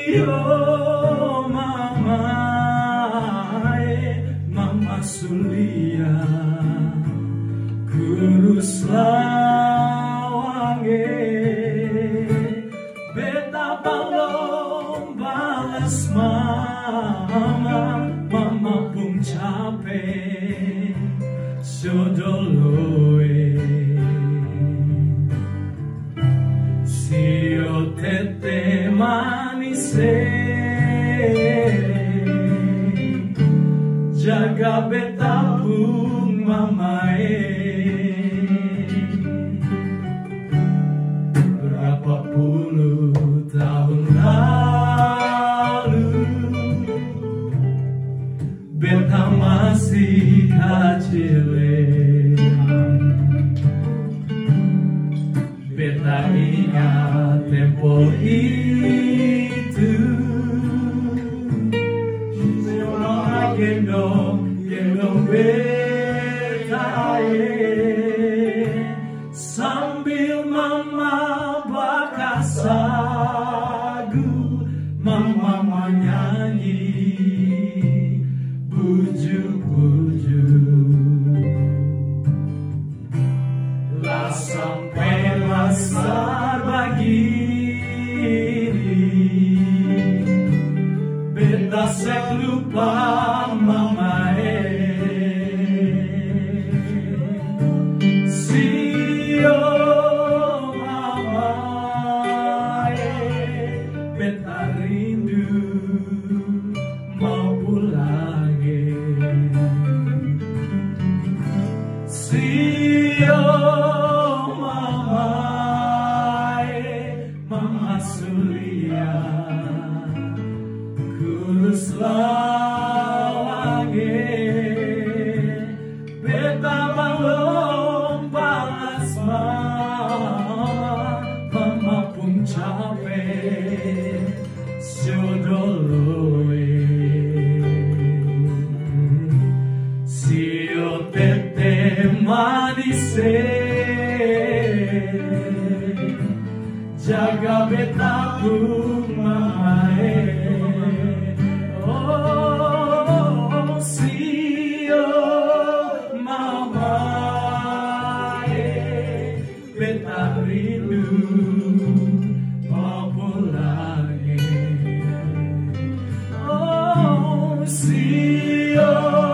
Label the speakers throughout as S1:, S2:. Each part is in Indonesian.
S1: oh mama, mama Sulia kurus lawange beta balong balas mama, mama pun capek sodoloe sio tete manise jaga beta pun mamae. Berapa puluh tahun lalu beta masih kecil, beta ingat tempo itu seorang gendong beta sambil mama bakar sagu, mama menyanyi bujuk-bujuk lah sampai masa begini beta sek lupa mama sio mama beta rindu mau pulang sio mama mama Sulia kurus lawange beta balong balas mama, mama pun capek sodoloe sio tete manise jaga beta pun mamae. Oh sio mamae beta rindu mau pulang. Oh sio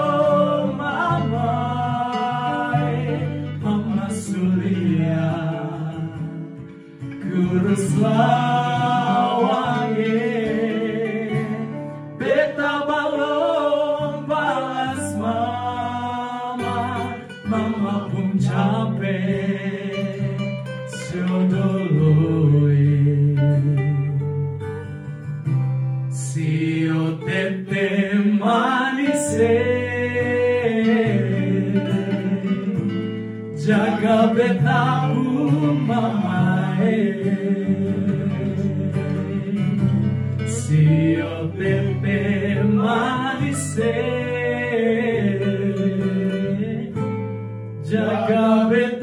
S1: mamae mama Sulia kurus lawange beta balong balas mama, mama pun capek sodoloe sio tete manise jaga beta pun mamae sio tete manise jaga beta